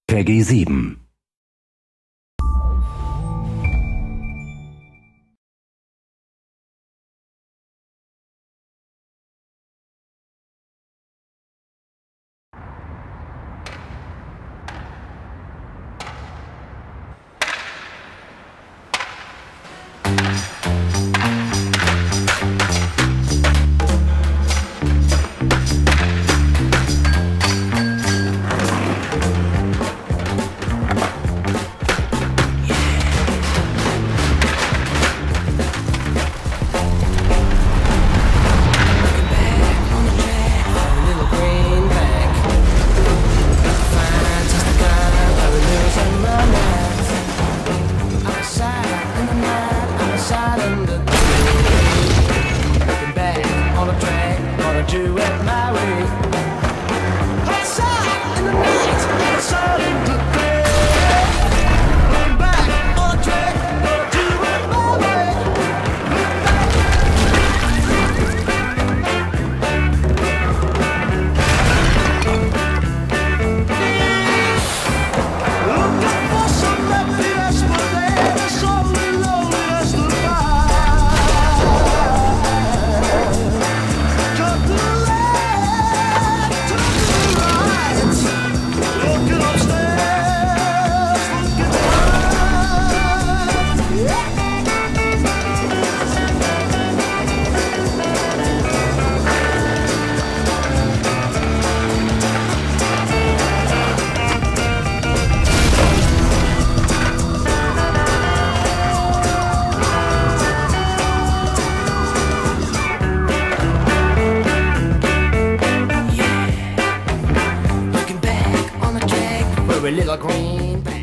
Peggy 7. Do it my way. Outside in the night, outside in the day. Looking back on the track, gonna do it my way. Looking for some happiness, but there's only loneliness to find. A little green